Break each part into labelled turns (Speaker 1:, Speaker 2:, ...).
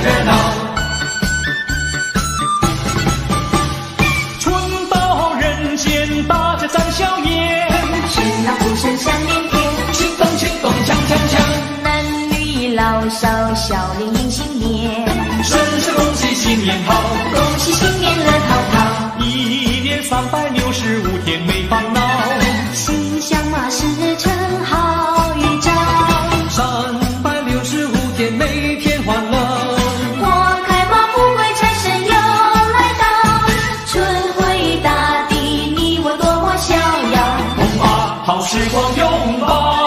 Speaker 1: 热闹。春到人间，大家展笑颜，
Speaker 2: 喧闹鼓声响连天，
Speaker 1: 庆咚庆咚锵锵锵，
Speaker 2: 男女老少笑脸迎新年，
Speaker 1: 声声恭喜新年好，
Speaker 2: 恭喜新年乐淘淘，
Speaker 1: 一年365天没烦恼，
Speaker 2: 心想马是成好预兆
Speaker 1: ，365天每天欢乐，
Speaker 2: 花开花富贵财神又来到，春回大地你我多么逍遥，
Speaker 1: 共把好时光拥抱。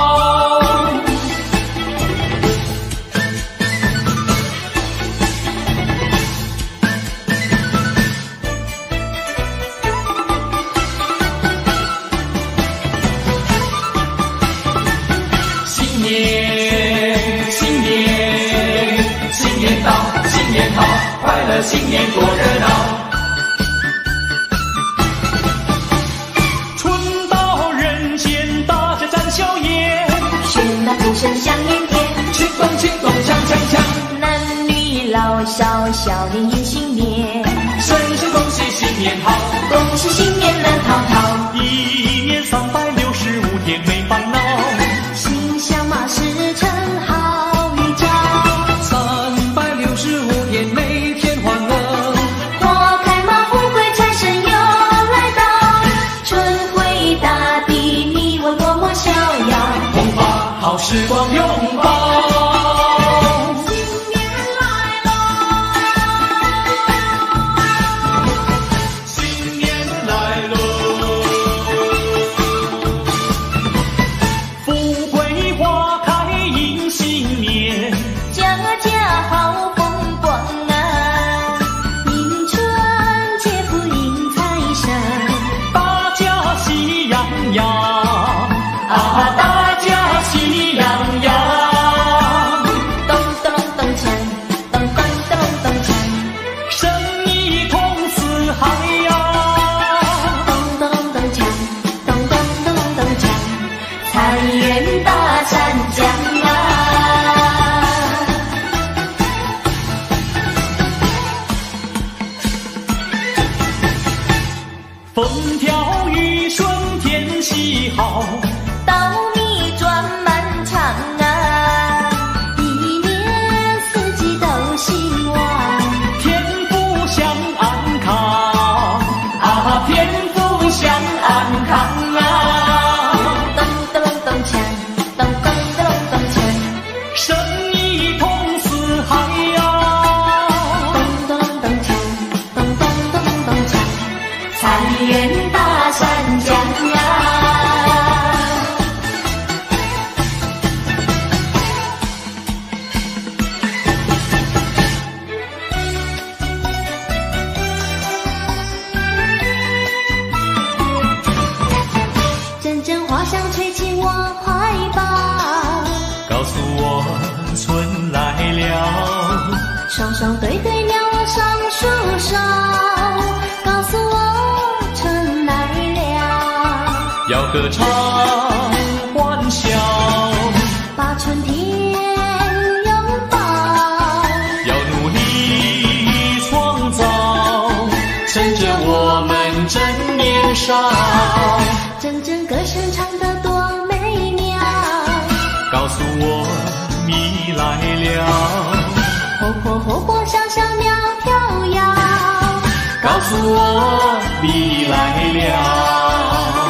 Speaker 1: 新年到，新年好，快乐新年多热闹。春到人间，大家展笑颜，
Speaker 2: 喧闹鼓声响连天，
Speaker 1: 庆咚庆咚锵锵锵，
Speaker 2: 男女老少笑脸迎新年，
Speaker 1: 声声恭喜新年好，
Speaker 2: 恭喜新年乐淘淘，
Speaker 1: 一年365天没烦恼，
Speaker 2: 心想马是成好预兆
Speaker 1: ，365天每天欢乐，
Speaker 2: 花开马富贵财神又来到，春回大地你我多么逍遥，
Speaker 1: 共把好时光拥抱。新年来喽，富贵花开迎新年，
Speaker 2: 家家好风光啊，迎春接福迎财神，
Speaker 1: 大家喜洋洋啊，大家喜洋洋，
Speaker 2: 咚咚咚锵，咚咚咚咚锵，
Speaker 1: 生意通四海呀，
Speaker 2: 咚咚咚锵，咚咚咚咚锵，财源大山江啊，
Speaker 1: 风调雨顺天气好，
Speaker 2: 稻米转满场啊，一年四季都兴旺，
Speaker 1: 天福享安康啊，天福享安康啊，
Speaker 2: 咚咚咚锵，咚咚咚咚锵，
Speaker 1: 生意通四海呀，
Speaker 2: 咚咚咚锵，咚咚咚咚锵，财源大山江啊，阵阵花香吹进我怀抱，
Speaker 1: 告诉我春来了，
Speaker 2: 双双对对鸟儿上树梢，告诉我春来了，
Speaker 1: 要歌唱欢笑，
Speaker 2: 把春天拥抱，
Speaker 1: 要努力创造，趁着我们正年少，
Speaker 2: 阵阵歌声唱得多美妙，
Speaker 1: 告诉我你来了，
Speaker 2: 活泼活泼小小鸟跳跃，
Speaker 1: 告诉我你来了，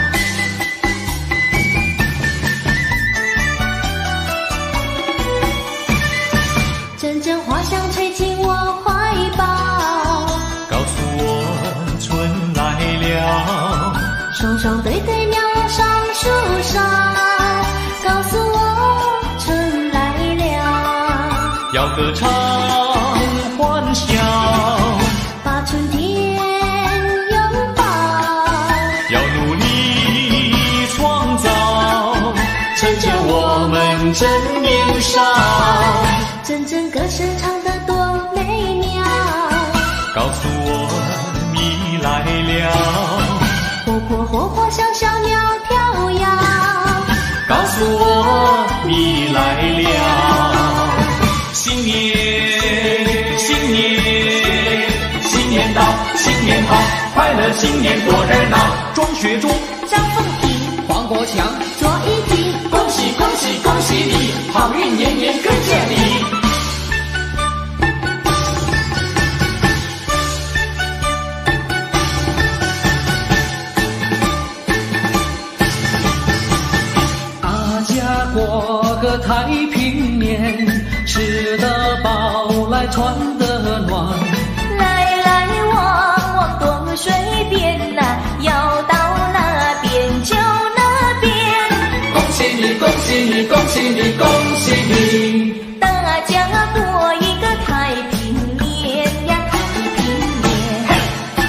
Speaker 2: 阵阵花香吹进我怀抱，
Speaker 1: 告诉我春来了，
Speaker 2: 双双对对鸟儿上树梢，告诉我春来了，
Speaker 1: 要歌唱欢笑，
Speaker 2: 把春天拥抱，
Speaker 1: 要努力创造，趁着我们正年少，
Speaker 2: 阵阵歌声唱得多美妙，
Speaker 1: 告诉我你来了，
Speaker 2: 活泼活泼小小鸟跳跃，
Speaker 1: 告诉我你来了，新年快乐，新年多热闹。庄学忠、
Speaker 2: 张凤平、
Speaker 3: 黄国强、
Speaker 2: 卓一婷，
Speaker 1: 恭喜恭喜恭喜你，好运年年跟着你。
Speaker 3: 大家过个太平年，吃得饱来穿得暖。
Speaker 2: 来来往往多水边呐，要到那边就那边。
Speaker 1: 恭喜你恭喜你恭喜你恭喜你，
Speaker 2: 大家过一个太平年呀，太平年。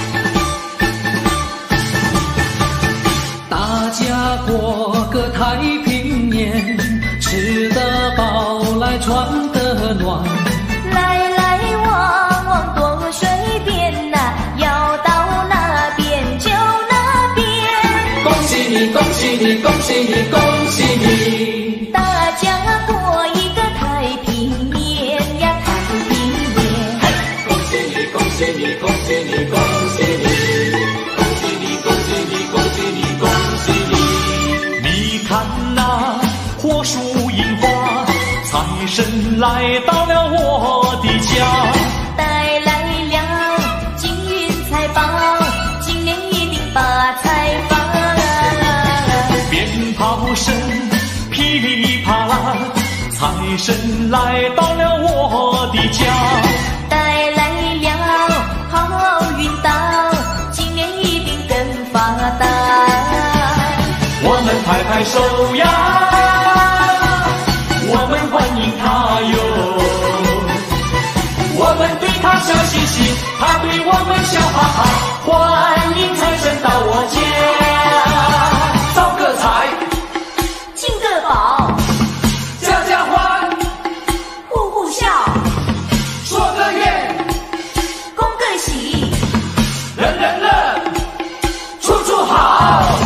Speaker 3: 大家过个太平年，吃得饱来穿得暖。
Speaker 2: 来来往往多水边呐，要到那边就那边。
Speaker 1: 恭喜你恭喜你恭喜你恭喜你，
Speaker 2: 大家过一个太平年呀，太平年。
Speaker 1: 恭喜你恭喜你恭喜你恭喜你，恭喜你恭喜你恭喜你恭喜你。你看那火树银花，财神来到了我的家。
Speaker 2: 带来了金银财宝，今年一定把财发。
Speaker 1: 鞭炮声噼里啪啦，财神来到了我的家。
Speaker 2: 带来了好运到，今年一定更发达。
Speaker 1: 我们拍拍手呀，我们欢迎他哟，我们对他笑嘻嘻，他对我们笑哈哈。欢迎财神到我家，招个财，
Speaker 2: 进个宝，
Speaker 1: 家家欢，
Speaker 2: 户户笑，
Speaker 1: 说个愿，
Speaker 2: 恭个喜，
Speaker 1: 人人乐，处处好。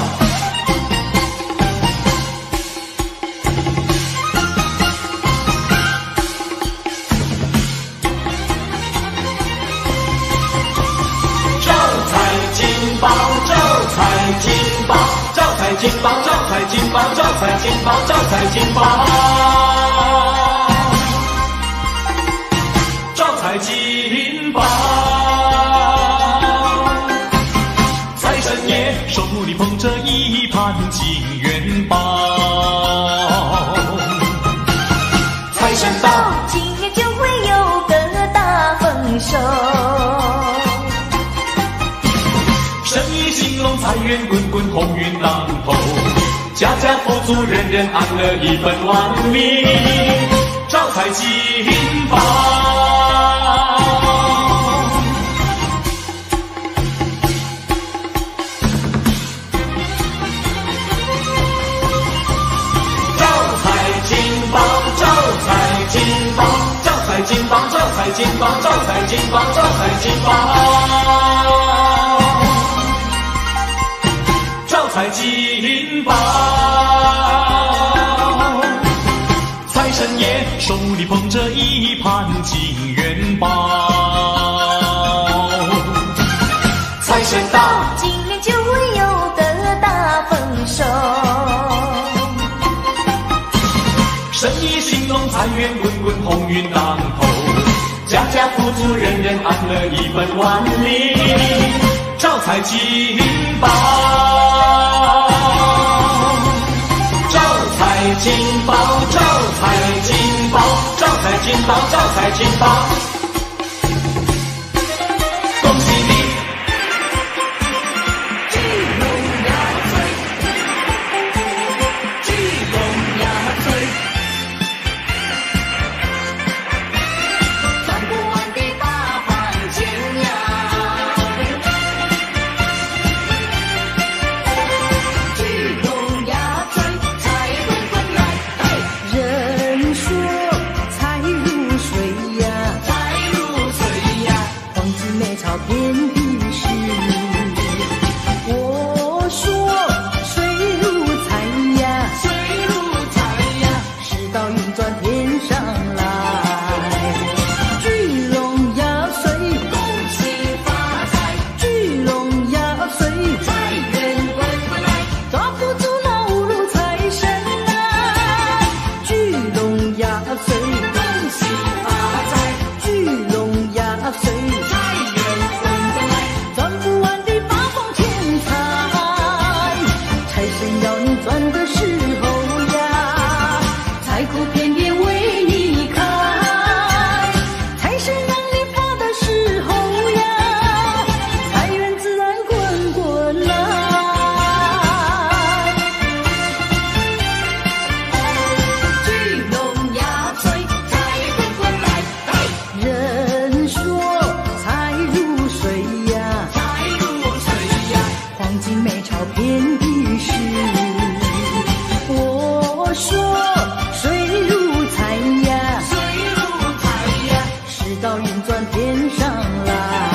Speaker 1: 招财进宝，招财进宝，招财进宝，招财进宝，招财进宝。财神爷手里捧着一盘金元宝，财神到，
Speaker 2: 今年就会有个大丰收。
Speaker 1: 生意兴隆，财源滚滚，鸿运当头，家家富足，人人安乐，一本万利，招财进宝。招财进宝，招财进宝，招财进宝，招财进宝，招财进宝，招财进宝。招财进宝，财神爷手里捧着一盘金元宝，财神到，
Speaker 2: 今年就会有个大丰收。
Speaker 1: 生意兴隆，财源滚滚，鸿运当头，家家富足，人人安乐，一本万利，招财进宝。招财进宝，招财进宝，招财进宝，招财进宝。恭喜你！
Speaker 3: 鸡龙牙嘴，鸡龙牙嘴，赚不完的大饭钱呀！鸡龙牙嘴，财滚滚来，人说财如水呀，财到运转天上来。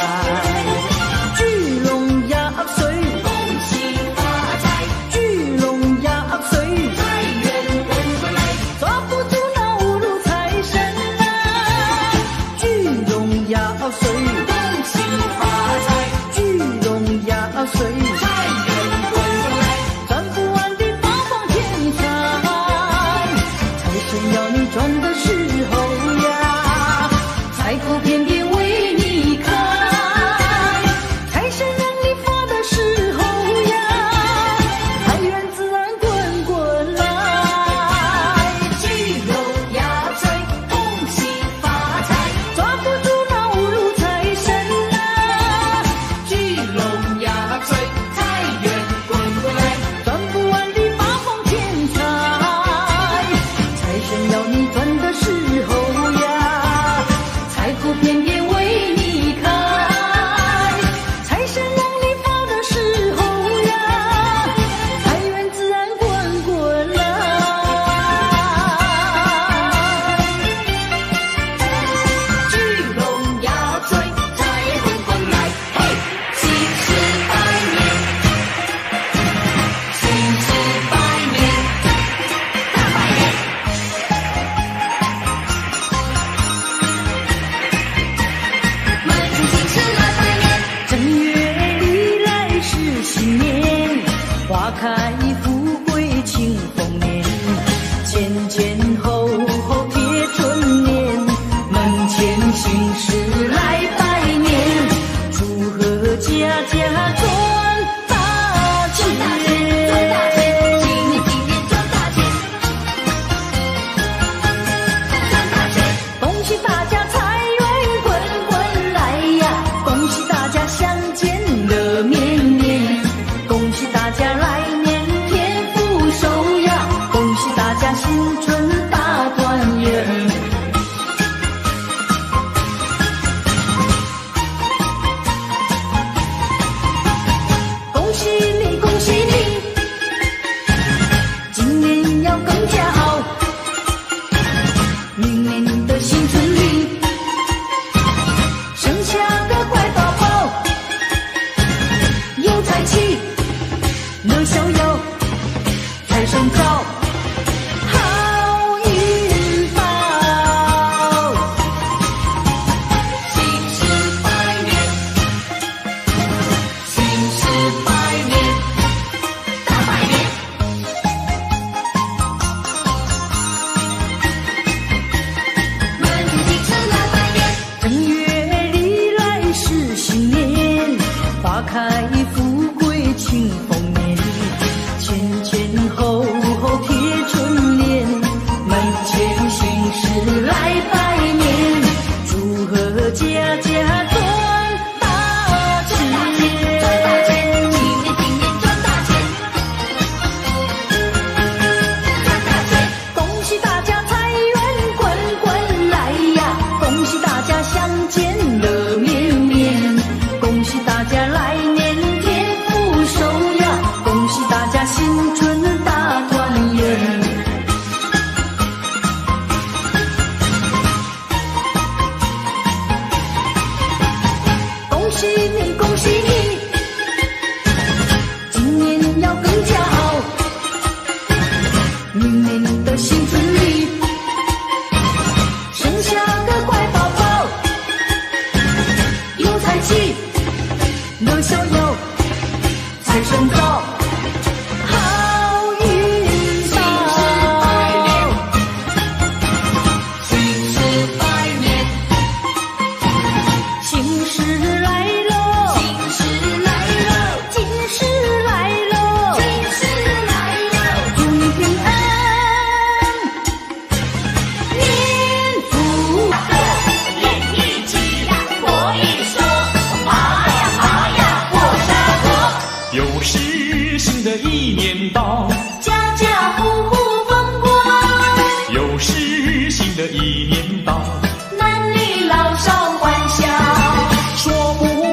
Speaker 3: 聚龙压岁，
Speaker 2: 恭喜发财，
Speaker 3: 聚龙压岁，
Speaker 2: 财源滚滚来，
Speaker 3: 抓不住那五路财神啊！聚龙压岁，
Speaker 2: 恭喜发财，
Speaker 3: 聚龙压岁，
Speaker 2: 财源滚滚来，
Speaker 3: 赚不完的八方天财，财神要你赚的时候呀，财库遍遍为你开，财神让你发的时候呀，财源自然滚滚来。
Speaker 2: 聚龙压岁，恭喜发财，
Speaker 3: 抓不住那五路财神啊，
Speaker 2: 聚龙压岁，财源滚滚来，
Speaker 3: 赚不完的八方天财，财神要你赚的时候呀，财库遍遍为你开，财神让你发的时候呀，财源自然滚滚来。
Speaker 2: 聚龙压岁，财滚滚来，嘿，新时百年，新时百年，大百年。满城尽是来拜年，
Speaker 3: 正月里来是新年，花开富贵庆丰年，前前后后贴春联，门前新事来拜年，祝贺家家赚大
Speaker 2: 赚大钱，赚大钱，
Speaker 3: 钱。
Speaker 2: 今年今年赚大钱，赚大钱。
Speaker 3: 恭喜大家财源滚滚来呀！恭喜大家相见乐绵绵！恭喜大家来年天福寿呀！恭喜大家新春大团圆！恭喜你，恭喜你，今年要更加好。明年的新春里，生下个乖宝宝，有财气，乐逍遥，财神到，好运到。
Speaker 2: 新时百年，新时百年，大百年。满城尽是来拜年，
Speaker 3: 正月里来是新年，花开富贵庆丰年，前前后后贴春联，门前新事来拜年，祝贺家家赚大
Speaker 2: 赚大钱，赚大钱，今年今年赚大钱，赚大钱。
Speaker 3: 恭喜大家财源滚滚来呀！恭喜大家相见乐绵绵！恭喜大家来年天福寿呀！恭喜大家新春大团圆！恭喜你，恭喜你，今年要更加好。明年的新春里，生下个乖宝宝，有财气，乐逍遥，财神到，好运到。
Speaker 2: 新时百年，
Speaker 3: 新事来喽，
Speaker 2: 新时来了，
Speaker 3: 今世来喽，
Speaker 2: 新时来了。
Speaker 3: 祝你平安，年福。
Speaker 2: 年一起呀，过一说，爬呀爬呀过山河。
Speaker 1: 又是新的一年到，
Speaker 2: 家家户户风光，
Speaker 1: 又是新的一年到，
Speaker 2: 男女老少欢笑。
Speaker 1: 说不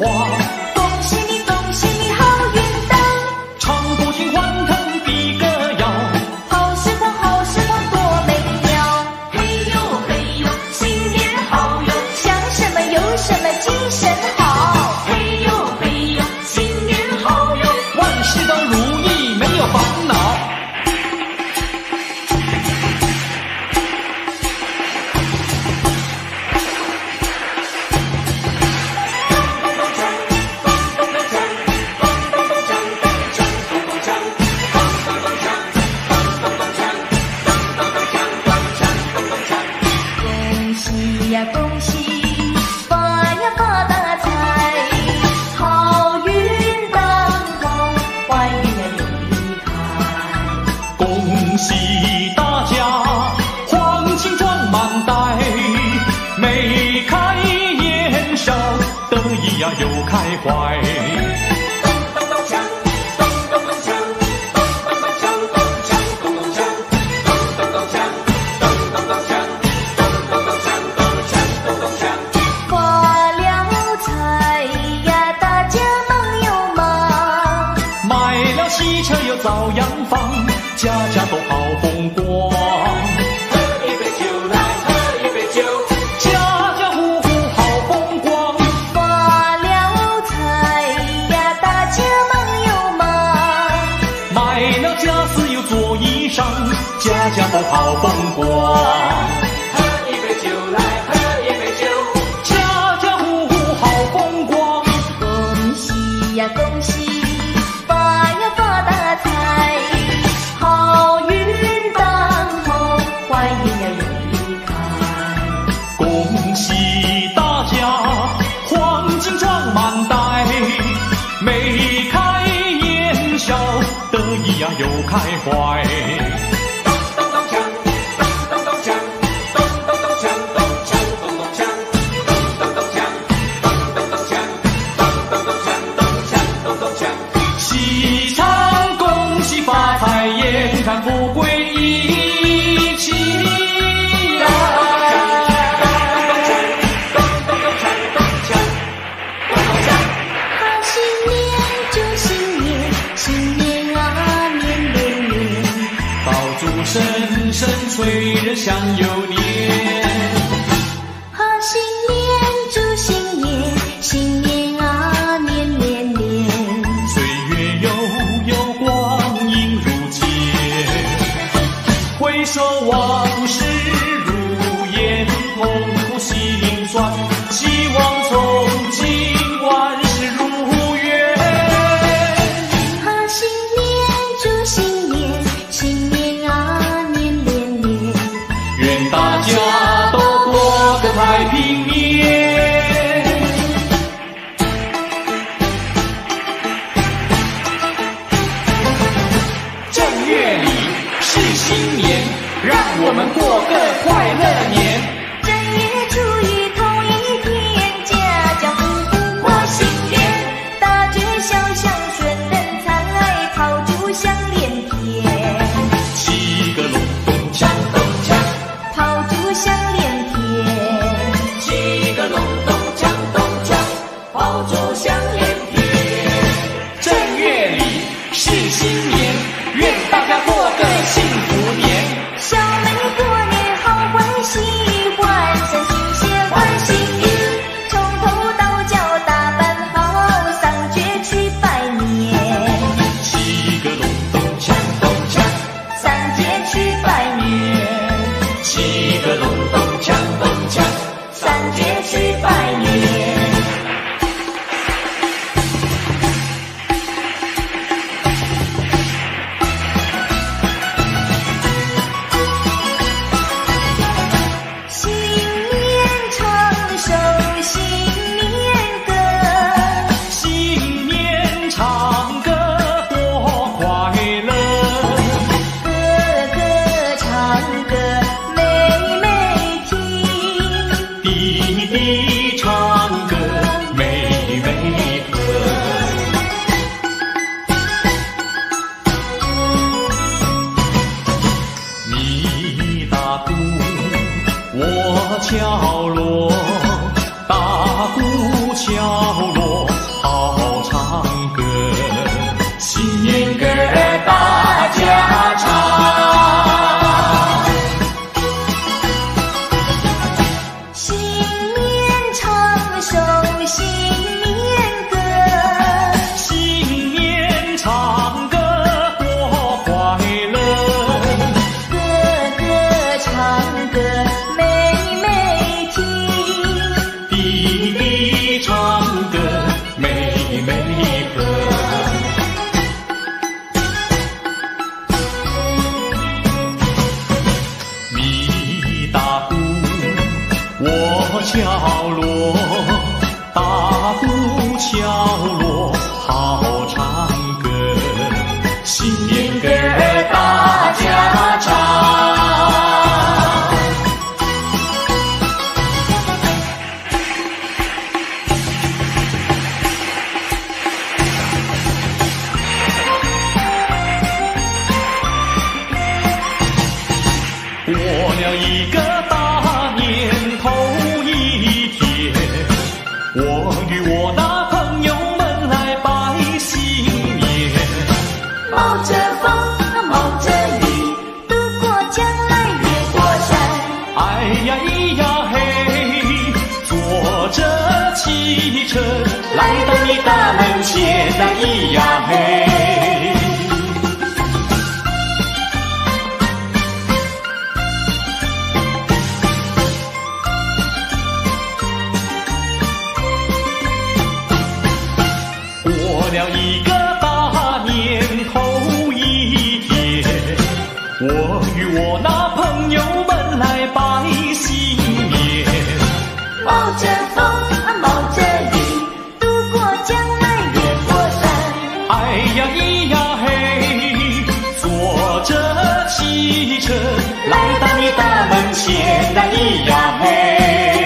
Speaker 1: 花。
Speaker 2: 恭喜你，恭喜你，好运到！
Speaker 1: 唱不尽欢腾的歌谣，
Speaker 2: 好时光，好时光多美妙！嘿呦嘿呦，新年好哟！想什么有什么精神好！嘿呦嘿呦，新年好哟！
Speaker 1: 万事都如意，没有烦恼。
Speaker 2: 恭喜呀恭喜，发呀发大财，好运当头，坏运呀永离开。
Speaker 1: 恭喜大家，黄金装满袋，眉开眼笑，得意呀又开怀。
Speaker 2: 发了财呀，大家忙又忙，
Speaker 1: 买了汽车又造洋房，家家都好风光。喝一杯酒来，喝一杯酒，家家户户好风光。
Speaker 2: 发了财呀，大家忙又忙，
Speaker 1: 买了家私又做衣裳，家家都好风光。喝一杯酒来，喝一杯酒，家家户户好风光。
Speaker 2: 恭喜呀恭喜，发呀发大财，好运当头，坏运呀永离开。
Speaker 1: 恭喜大家，黄金装满袋，眉开眼笑，得意呀又开怀。喜唱恭喜发财，眼看富贵一起来。
Speaker 2: 好新年祝新年，新年啊年年年，
Speaker 1: 爆竹声声催人想又年。
Speaker 2: 好新年祝新年，新年啊年年年，
Speaker 1: 岁月悠悠，光阴如箭，回首往事如烟，痛苦心酸，希望从今万事如愿。
Speaker 2: 好新年祝新年，新年啊年年年，
Speaker 1: 愿大家都过个太平年。正月里是新年，让我们过个快乐年。
Speaker 2: 正月初一头一天，家家户户过新年，大街小巷顺人财，炮竹响连天，
Speaker 1: 七个隆咚锵咚锵，
Speaker 2: 炮竹响连天，
Speaker 1: 七个隆咚锵咚锵，炮竹响连天。正月里是新年，愿大家过个幸福年。
Speaker 2: 小妹过年好欢喜，换身新鞋换新衣，从头到脚打扮好，上街去拜年，
Speaker 1: 七个隆咚锵咚锵，
Speaker 2: 上街去拜年，
Speaker 1: 七个隆咚锵咚锵，
Speaker 2: 上街去拜年。
Speaker 1: 敲锣好唱歌，新年歌儿大家唱。过了一个大年头一天，我与我那朋友们来拜新年。
Speaker 2: 冒着风，冒着雨，渡过江来越过山。
Speaker 1: 哎呀咿呀嘿，坐着汽车来到你大门前的咿呀嘿。过了一个大年头一天，我与我那朋友们来拜新年。
Speaker 2: 冒着风，冒着雨，渡过江来越过山。
Speaker 1: 哎呀咿呀嘿，坐着汽车来到你大门前的咿呀嘿。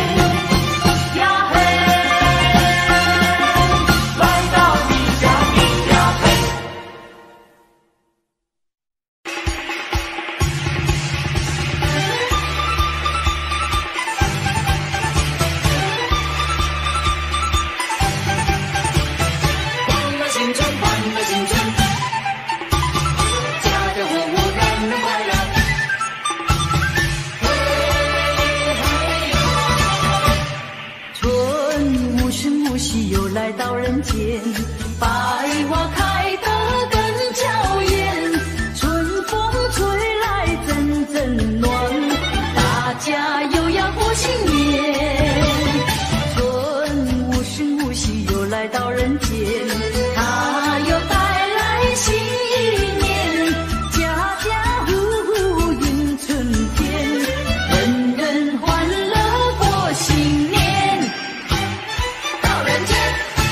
Speaker 3: 来到人间，百花开得更娇艳，春风吹来阵阵暖，大家又要过新年。春无声无息又来到人间，它又带来新一年，家家户户迎春天，人人欢乐过新年。到人间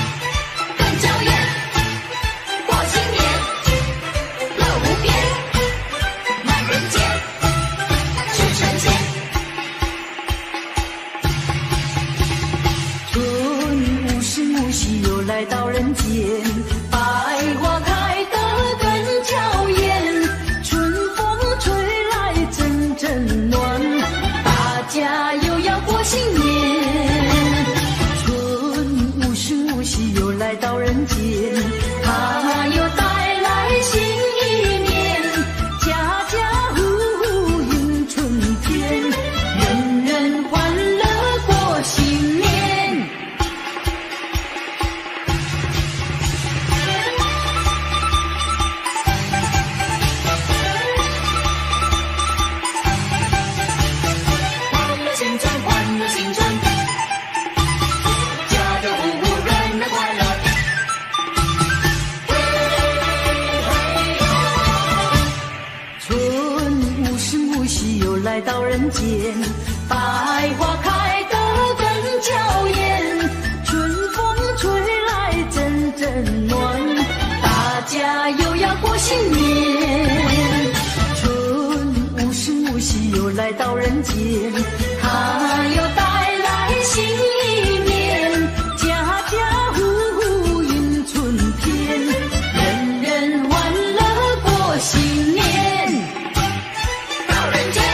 Speaker 3: 来到人间，百花开得更娇艳，春风吹来阵阵暖，大家又要过新年。春无声无息又来到人间，它又带来新一年，家家户户迎春天，人人欢乐过新年。来到人间，百花开得更娇艳，春风吹来阵阵暖，大家又要过新年。春无声无息又来到人间，它又带来新一年，家家户户迎春天，人人欢乐过新年。到人间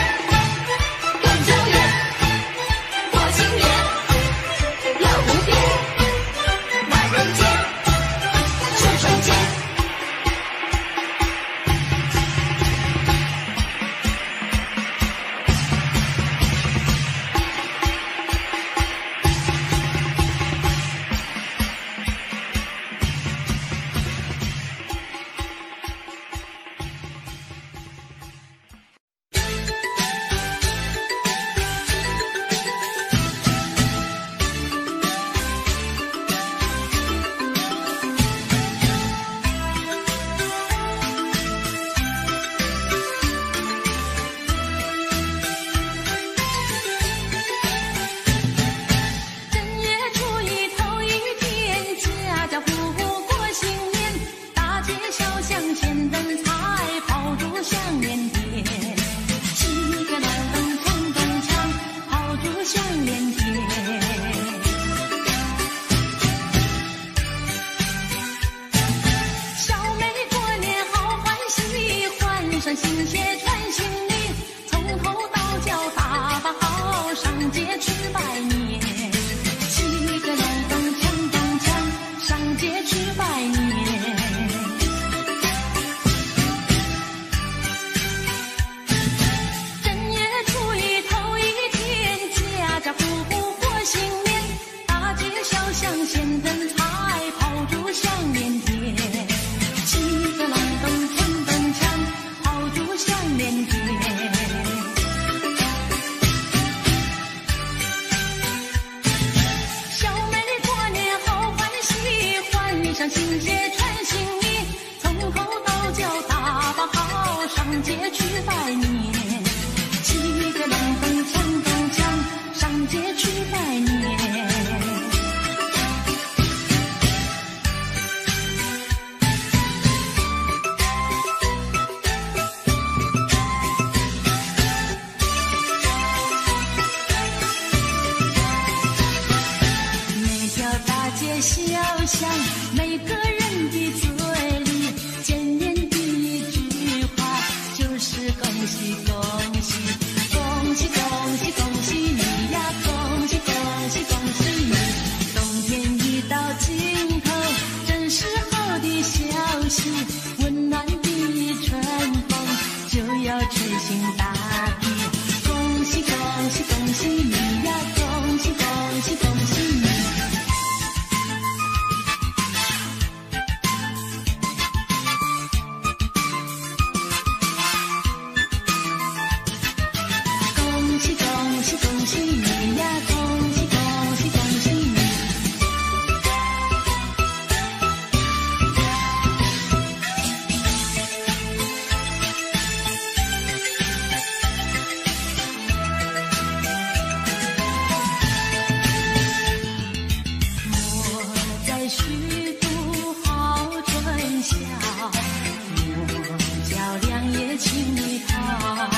Speaker 3: 孝，我叫良夜请你讨。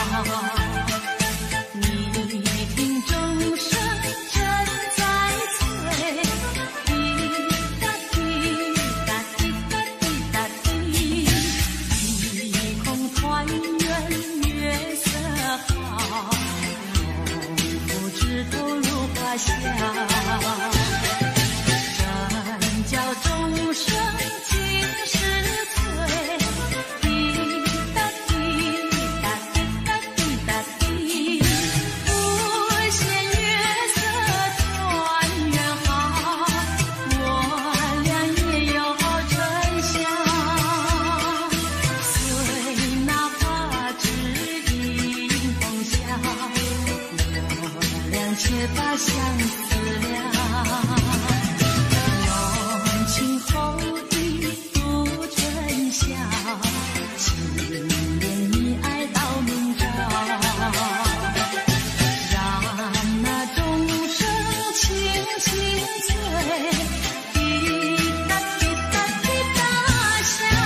Speaker 3: 你听钟声正在催，滴答滴答滴答滴答滴，一空团圆月色好，农夫枝头如花香。叫钟声尽是催，滴答滴答滴答滴答滴，不嫌月色团圆好，我俩也有春香。虽那花枝迎风笑，我俩却把相思了。后一度春宵，情恋你爱到明朝，让那钟声轻轻催，滴答滴答滴答响。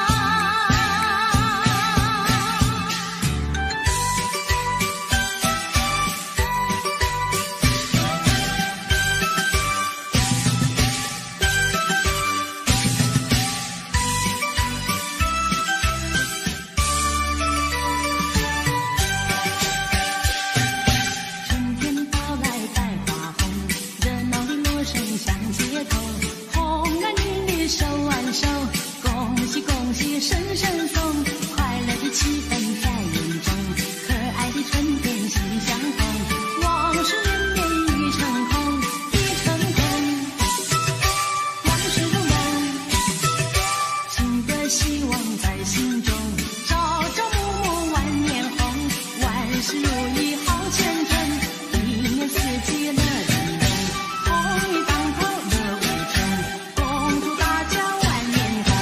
Speaker 3: 声声送，快乐的气氛在眼中，可爱的春天心相通，往事绵绵已成空，已成空，往事如梦，情的希望在心中，朝朝暮暮万年红，万事如意好前程，一年四季乐融融，红运当头乐无穷，恭祝大家万年红。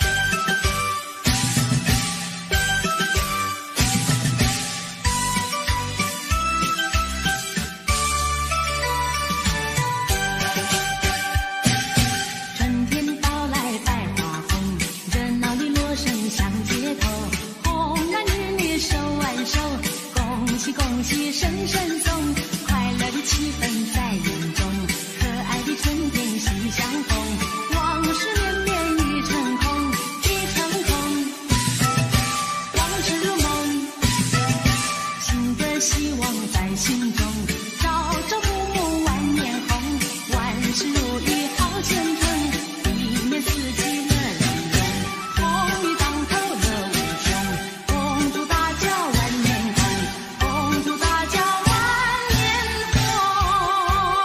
Speaker 3: 恭喜声声送，快乐的气氛在眼中，可爱的春天心相通，往事绵绵已成空，已成空，往事如梦，情的希望在心中，朝朝暮暮万年红，万事如意好前程，一年四季乐融融，红运当头乐无穷，恭祝大家万年红。祝大家万年红。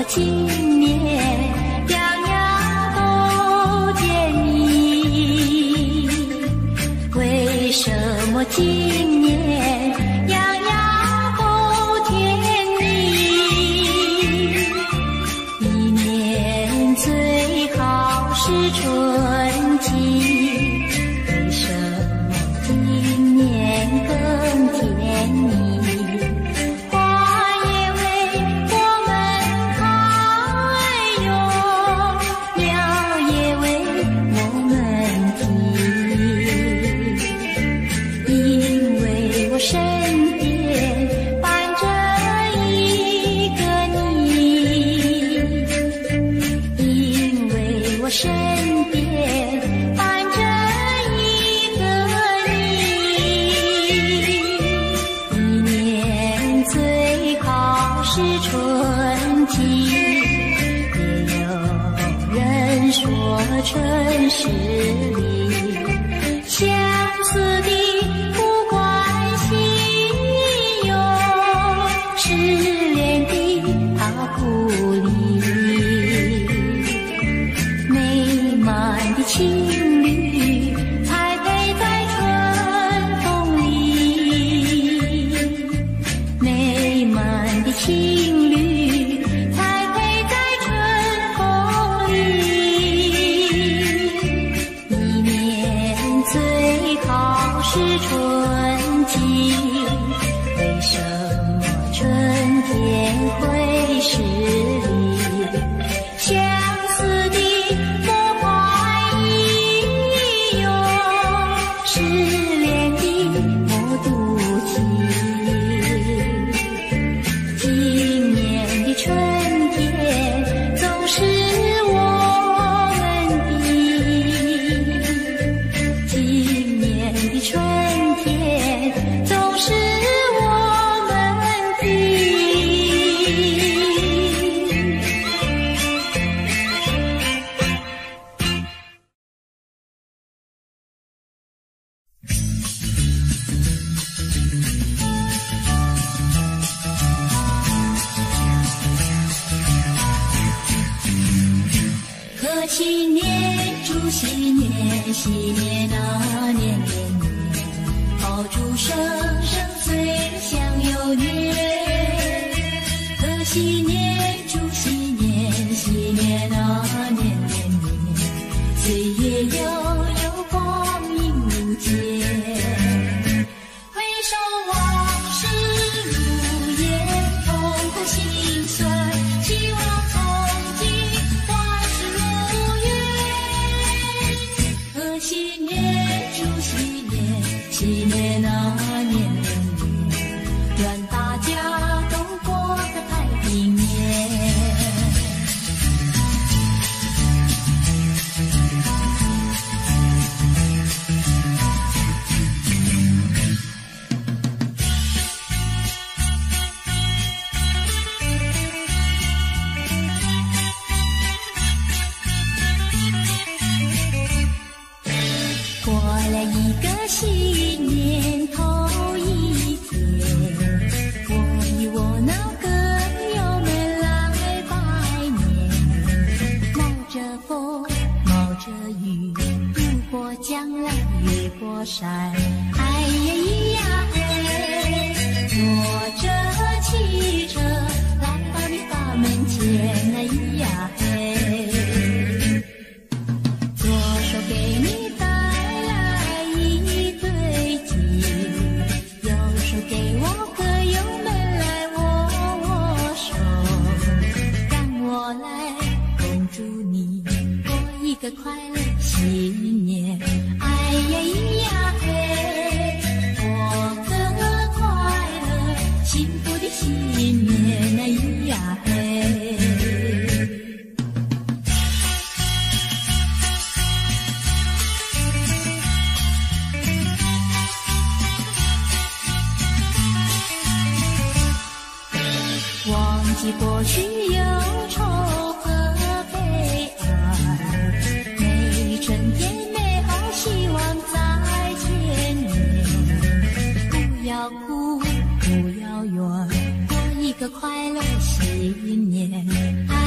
Speaker 3: 今年样样都见你？为什么今年样样都甜蜜？一年最好是春季，为什么今年更甜蜜？春是里相思的不关心哟，失恋的他故里，美满的情侣才配在春风里，美满的情侣才配在春风里。是春季，为什么春天会是里相思的莫怀疑哟，失恋的莫妒忌。今年的春天总是我们的，今年的春天总是我们的。贺新年，祝新年，喜年啊年年年，爆竹声声催祥又年。贺新年，祝新年，喜年啊年年年，岁月悠悠，光阴如箭。回首往事如烟，痛苦心酸，希望从今万事如愿。贺新年，祝新年，喜年啊年年年，愿大家都过个太平年。过了一个新年头一天，我与我那歌友们来拜年，冒着风，冒着雨，渡过江来，越过山，哎呀咿呀嘿，坐着汽车来到你大门前，哎咿呀嘿，左手给你带来一对鸡，右手给我歌友们来握握手，让我来恭祝你过一个快乐新年，哎呀咿呀嘿，过个快乐幸福的新年，哎咿呀嘿。忘记过去忧愁和悲哀，每春天美好希望在前面，不要哭，不要怨，过一个快乐新年。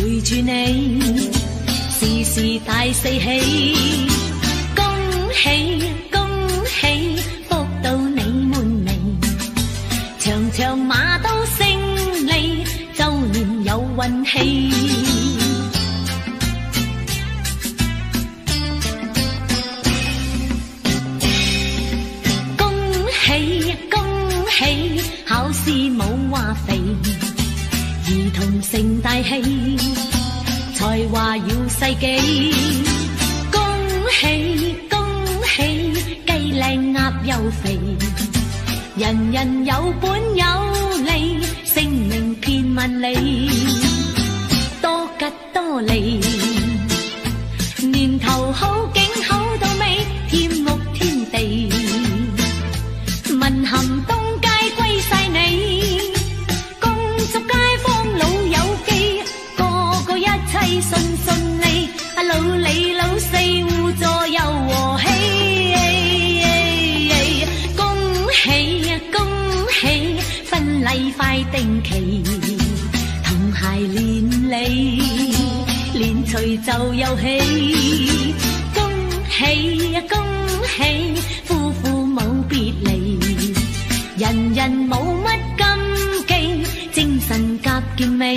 Speaker 3: 陪住你，時時大四喜。恭喜恭喜，福到你滿眉，場場馬都勝利，周年有運氣。考試冇話肥，兒童成大器，才華耀世紀。恭喜恭喜，雞靚鴨又肥，人人有本有利，聲名遍萬里，多吉多利。年頭好景好到尾，添屋添地，文含東街歸晒你，恭祝街坊老友記，個個一切順順利，老李老四互助又和氣。恭喜恭喜，婚禮快定期，同諧連理，連隨就有喜。恭喜恭喜，夫婦冇別離，人人冇乜禁忌，精神夾健美。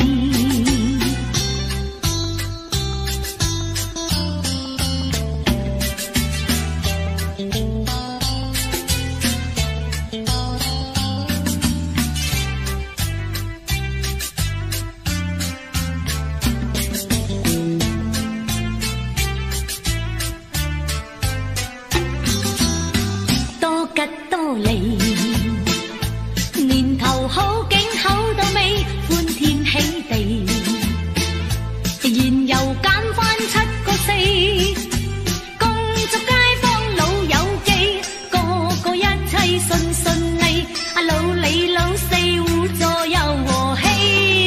Speaker 3: 多吉多利，年頭好景好到尾，歡天喜地，燃油減返7個4，恭祝街坊老友記，個個一切順順利，老李老四互助又和氣。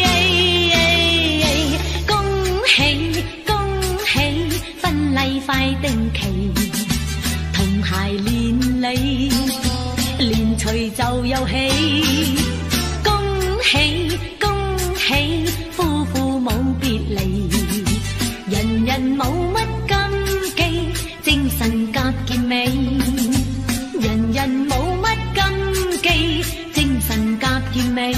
Speaker 3: 恭喜恭喜，婚禮快定期，同諧連理，連隨就有喜。恭喜恭喜，夫婦冇別離，人人冇乜禁忌，精神夾健美，人人冇乜禁忌，精神夾健美。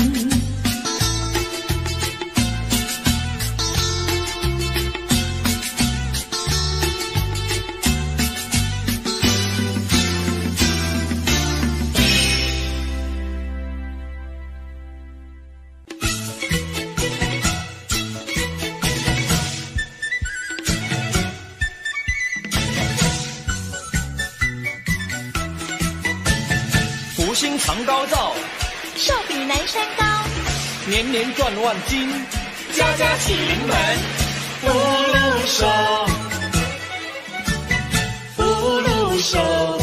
Speaker 1: 福星常高照，
Speaker 2: 寿比南山高，
Speaker 1: 年年赚万金，
Speaker 2: 家家喜临门，
Speaker 1: 福禄寿，福禄寿。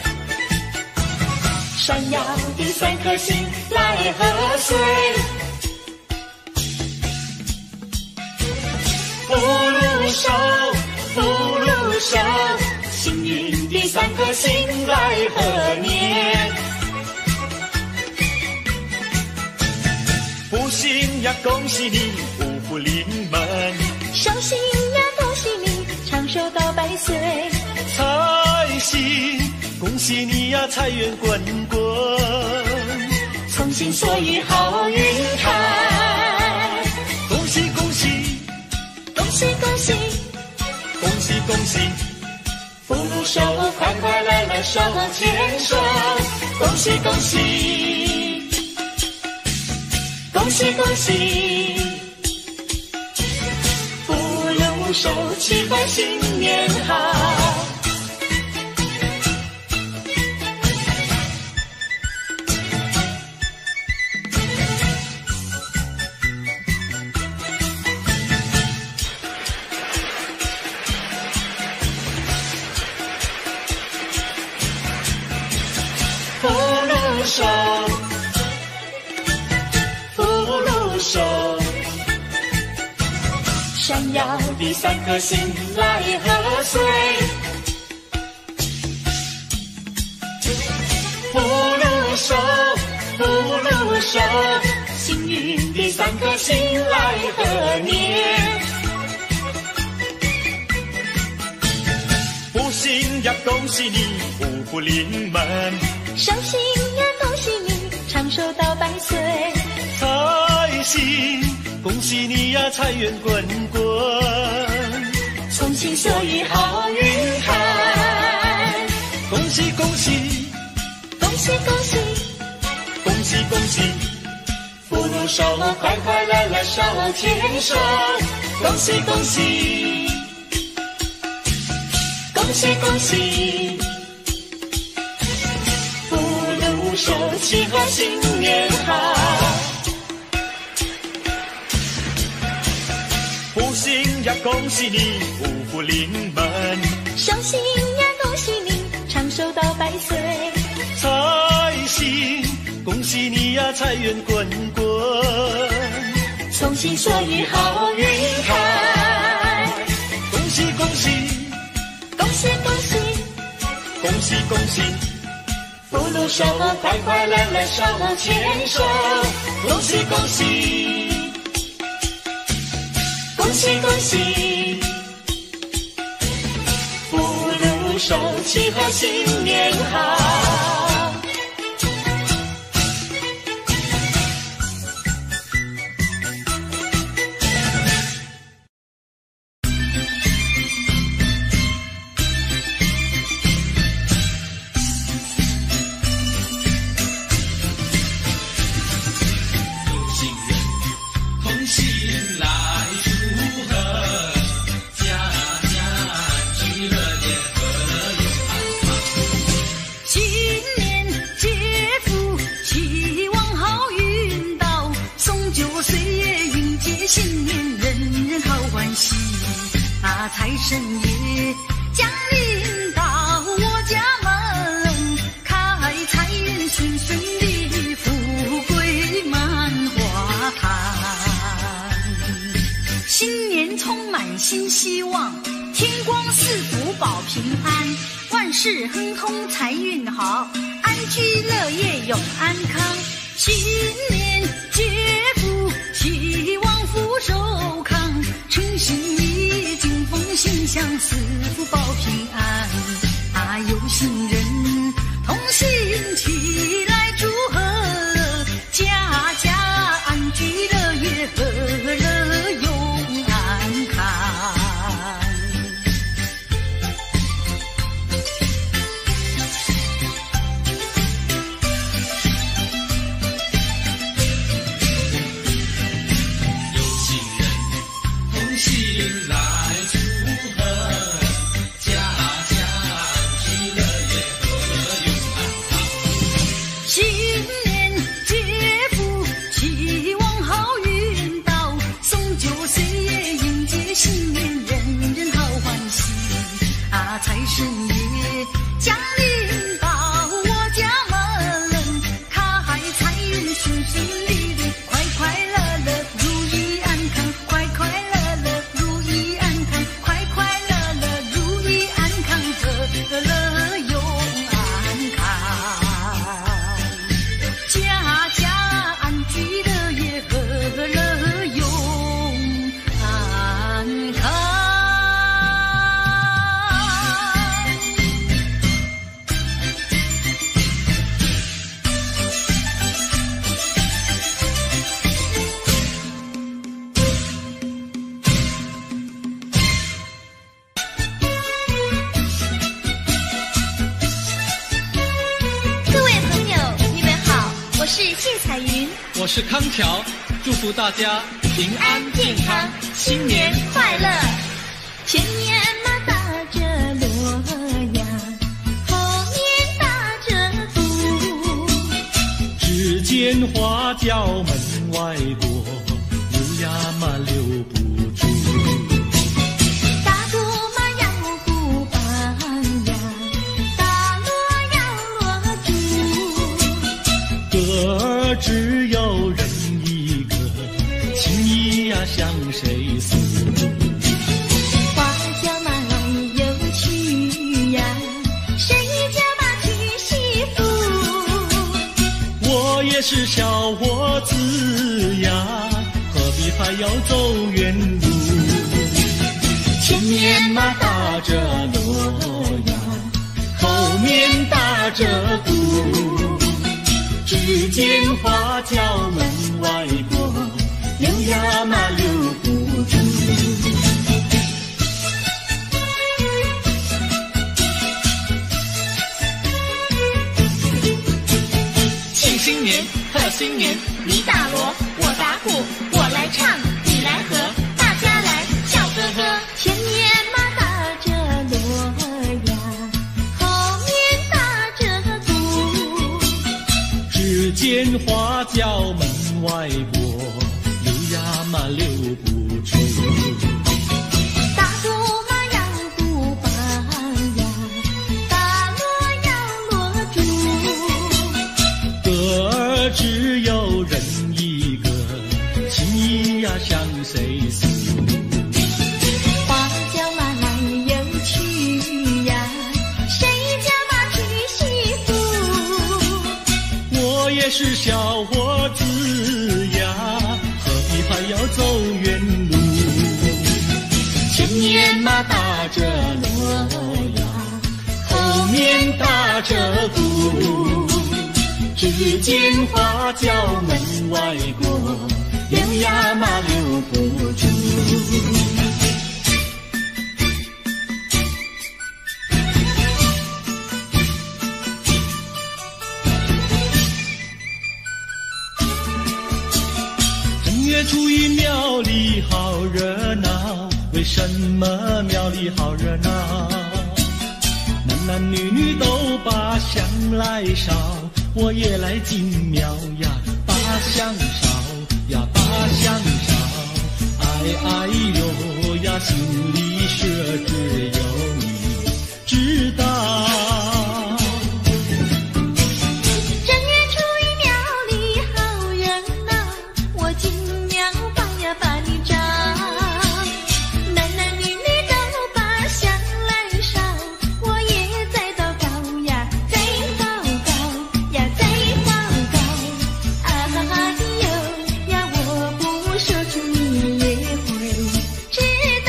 Speaker 2: 闪耀的3顆星來賀歲，
Speaker 1: 福禄壽，福禄壽，
Speaker 2: 幸運的3顆星來賀年。
Speaker 1: 福星呀，恭喜你，福福臨門；
Speaker 2: 壽星呀，恭喜你，長壽到100歲。
Speaker 1: 財星，恭喜你呀，財源滾滾，
Speaker 2: 從心所欲好運開。
Speaker 1: 恭喜恭喜，
Speaker 2: 恭喜恭喜，
Speaker 1: 恭喜恭喜，
Speaker 2: 福禄壽，快快樂樂手牽手，恭喜恭喜，恭喜恭喜，福禄壽，期盼新年好。
Speaker 1: 福禄寿，福禄寿，
Speaker 2: 闪耀的3顆星來賀歲，
Speaker 1: 福禄壽，福禄壽，
Speaker 2: 幸運的
Speaker 1: 3颗心来贺年。福星呀，恭喜你福福临门；
Speaker 2: 寿星呀，恭喜你长寿到100岁。
Speaker 1: 财星，恭喜你呀财源滚滚，
Speaker 2: 从心所欲好运开。
Speaker 1: 恭喜恭喜，
Speaker 2: 恭喜恭喜，
Speaker 1: 恭喜恭喜，福禄寿快快乐乐手牵手，恭喜恭喜，恭喜恭喜，福禄寿喜贺新年好。福星呀，恭喜你福福临门；
Speaker 2: 寿星呀，恭喜你长寿到100岁。
Speaker 1: 财星，恭喜你呀财源滚滚，
Speaker 2: 从心所欲好运开。
Speaker 1: 恭喜恭喜，
Speaker 2: 恭喜恭喜，
Speaker 1: 恭喜恭喜，
Speaker 2: 福禄寿快快乐乐手牵手。
Speaker 1: 恭喜恭喜，
Speaker 2: 恭喜恭喜，
Speaker 1: 福禄寿喜贺新年好。
Speaker 3: 财神爷降临到我家门，开财运顺顺利，富贵满花坛。新年充满新希望，天光赐福保平安，万事亨通财运好，安居乐业永安康。新年接福，希望福寿康，诚心意敬奉心香，赐福保平安。有心人同心齐来祝贺，家家安居乐业，和乐永安康。财神爷降临到我家门，开财运顺顺利利，快快乐乐如意安康，快快乐乐如意安康，快快乐乐如意安康，和乐永安康。家家安居乐业，和乐永安康。
Speaker 2: 我是谢彩云，
Speaker 4: 我是康桥，祝福大家平安健康，
Speaker 2: 新年快乐。前年嘛打着锣呀，后年打着鼓，
Speaker 1: 只见花轿门外过，留呀嘛留不住。
Speaker 2: 大鼓嘛要鼓板呀，大锣要锣珠。
Speaker 1: 歌儿只有人一个，情意呀向谁诉？
Speaker 2: 花轿嘛来又去呀，谁家嘛娶媳妇？
Speaker 1: 我也是小伙子呀， 还要走远路。前面马打着锣呀，后面打着鼓，只见花轿门外过，溜呀嘛溜不住。
Speaker 2: 庆新年，贺新年，你打锣，我打鼓，我来唱，你来和，大家来笑呵呵。前面马打着锣呀，后面打着鼓，
Speaker 1: 只见花轿门外过，溜呀嘛溜不住。
Speaker 2: 打鼓嘛要鼓棒呀，打锣要锣珠，
Speaker 1: 歌儿只有人一个，情意呀向谁诉？
Speaker 2: 花轿嘛来又去呀，谁家嘛娶媳妇？
Speaker 1: 我也是小伙子呀，何必还要走远路？前面马打着锣呀，后面打着鼓，只见花轿门外过，溜呀嘛溜不住。正月初一庙里好热闹，为什么庙里好热闹？男男女女都把香来烧，我也来进庙呀，把香烧呀，把香烧。哎呦呀，心里说只有你知道。
Speaker 2: 正月初一庙里好热闹，我进庙把呀把你找，男男女女都把香来烧，我也在祷告呀，在祷告呀，在祷告。哎呦呀，我不说出你也会知道。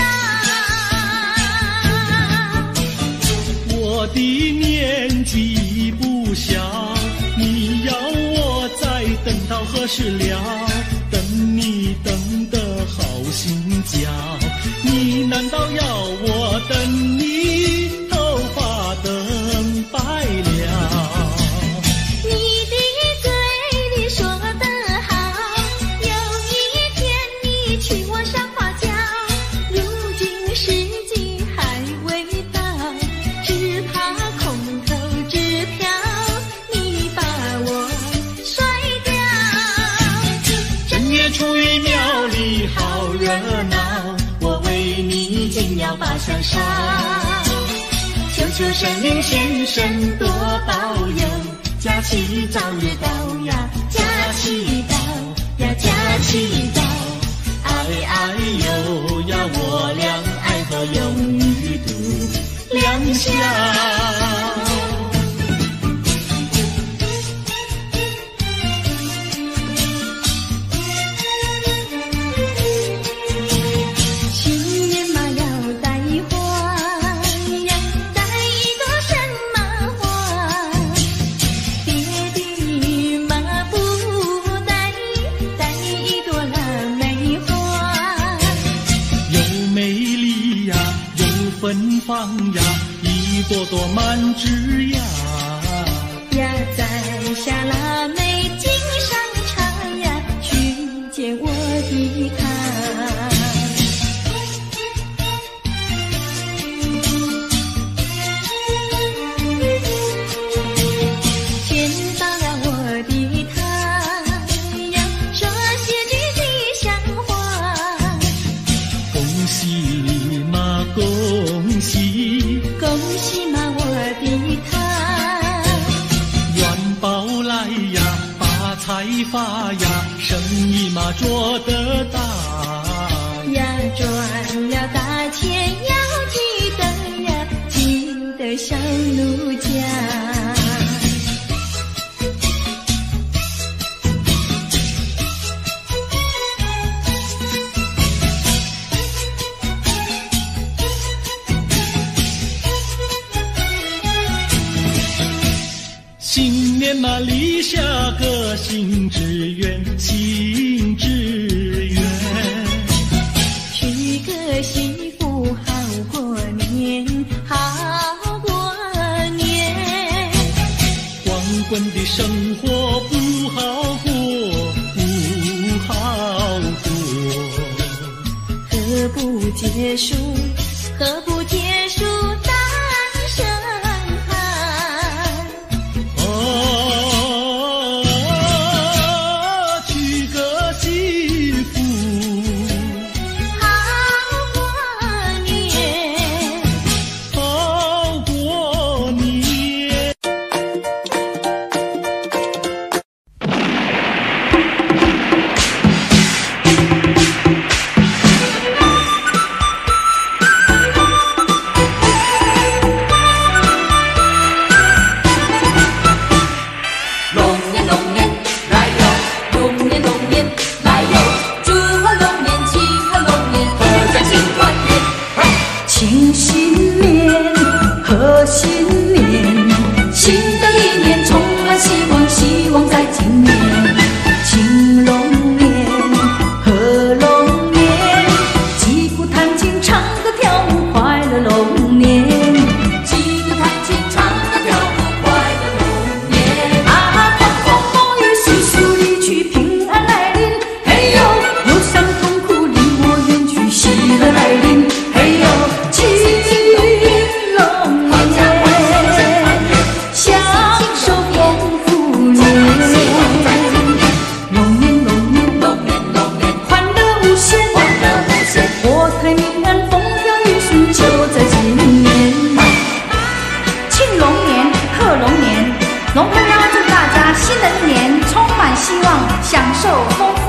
Speaker 1: 我的年纪不小，你要我再等到何时了？等你等得好心焦，你难道要我等你头发等白了？
Speaker 2: 你的嘴里说得好，有一天你娶我上花轿，如今时机还未到，只怕空头支票你把我甩掉。
Speaker 1: 正月初一庙里好热闹，我为你进庙把香烧。求求神灵先生多保佑，假期早日到呀，假期到呀，假期到。哎呦呀，我俩爱河永与度良宵。
Speaker 2: 新年嘛要带花呀，带一朵什么花？别的嘛不带，带一朵腊梅花。
Speaker 1: 又美丽呀，又芬芳呀，一朵朵满枝呀。
Speaker 2: 呀，摘下腊梅敬上茶呀，去见我的他。见到了我的他呀，说些句吉祥话。
Speaker 1: 恭喜嘛，恭喜，
Speaker 2: 恭喜嘛我的他，
Speaker 1: 元宝来呀，发财发呀，生意嘛做得大。
Speaker 2: 呀赚了大钱要记得呀，记得小奴家。
Speaker 4: 年嘛立下个新志愿，新志愿。
Speaker 3: 娶个媳妇好过年，好过年。
Speaker 4: 光棍的生活不好过，不好过。
Speaker 3: 何不结束？何不结束单身汉？
Speaker 4: 娶个媳妇
Speaker 3: 好过年，
Speaker 4: 好过年。
Speaker 3: 庆新年，贺新年，新的一年充满希望，希望在今年。庆龙年，贺龙年，击鼓弹琴，唱歌跳舞，快乐龙年。击鼓弹琴，唱歌跳舞，快乐龙年。啊，狂风暴雨，细数离去，平安来临。嘿呦，忧伤痛苦离我远去，喜乐来临。嘿呦。龙飘飘祝大家新的一年充满希望，享受丰富。